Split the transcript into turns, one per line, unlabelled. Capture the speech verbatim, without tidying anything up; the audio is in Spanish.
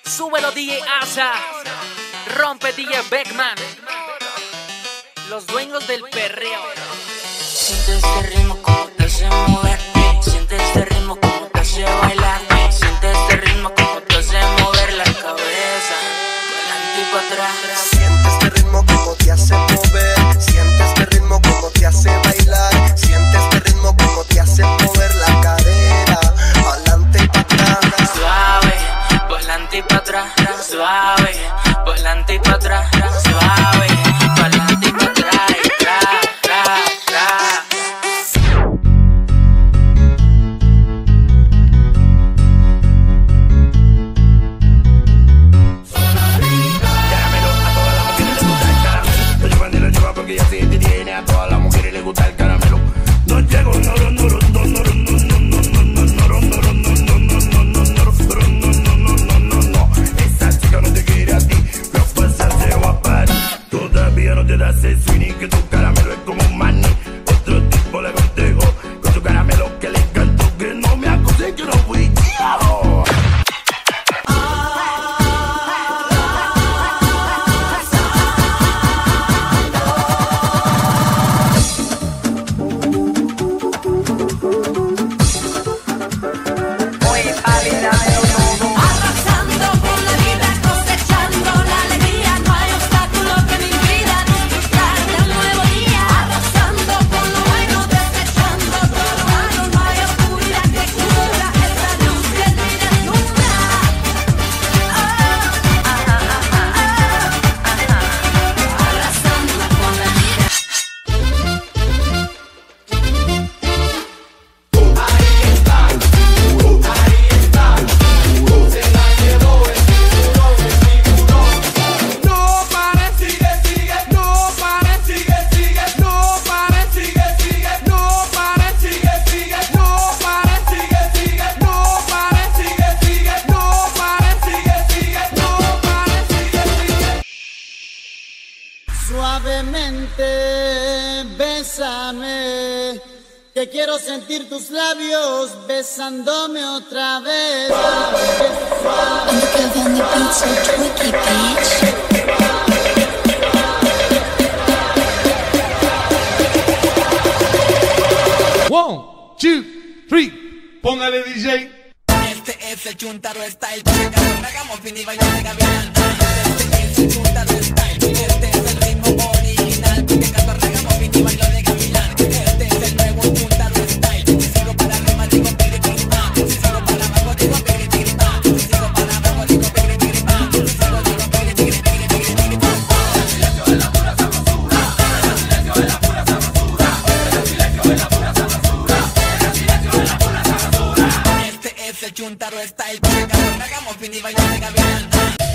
Súbelo D J Asa, rompe D J Beckman, los dueños del perreo.
Siente este ritmo como te hace mover, siente este ritmo como te hace bailar, siente este ritmo como te hace mover la cabeza, adelante y para atrás.
Siente este ritmo como te hace mover, siente este ritmo como te hace bailar, siente este ritmo como te hace mover la cadera, adelante y para atrás.
Suave, adelante y para atrás, suave, adelante y para atrás, suave, adelante y para atrás, y tra, tra, tra.
Porque ya se te tiene, a todas las mujeres les gusta el caramelo. No llego, no, no, no, no, no, no, no, no, no, no, no, no. Esa chica no te quiere a ti, lo pasaste guapa. Todavía no te das el swing, que tu caramelo es como un maní. Otro tipo le contigo, con tu caramelo que le encantó, que no me acusé, que no fui yo.
Suavemente, bésame, que quiero sentir tus labios besándome otra vez.
I'm the girl on the beat, so twicky, bitch.
One, two, three, póngale D J.
Este es el Chuntaro Style, para que hagamos fin y bailamos de gavilán. Este es el Chuntaro Style, este es el ritmo original, porque canto hagamos fin y bailo de gavilán. Este es el nuevo Chuntaro Style, si sigo para arriba digo piripiripa, si sigo para abajo digo piripiripa, si sigo para abajo digo piripiripa, si sigo digo piripiripa. El silencio es la pura sabrosura, el silencio es la pura sabrosura, el silencio es la pura sabrosura, el silencio es la pura sabrosura. Este es el Chuntaro Style, para que hagamos fin y bailo de gavilán.